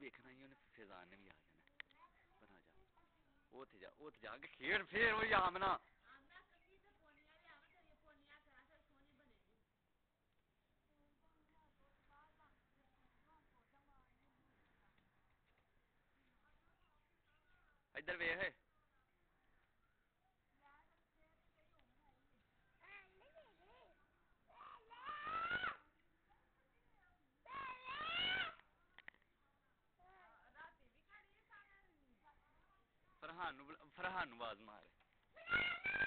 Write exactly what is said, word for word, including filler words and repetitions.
ਵੇਖਣਾ ਹੀ ਉਹਨੇ ਫੈਜ਼ਾਨ ਨੇ ਵੀ ਆ ਜਾਣਾ ਪਰ ਆ ਜਾ ਉੱਥੇ ਜਾ ਉੱਥੇ ਜਾ ਕੇ ਖੇਡ ਫੇਰ ਉਹ ਆਮਨਾ ਇੱਧਰ ਵੇਖ ਫਰਹਾਨ ਨੂੰ ਫਰਹਾਨ ਨੂੰ ਆਵਾਜ਼ ਮਾਰ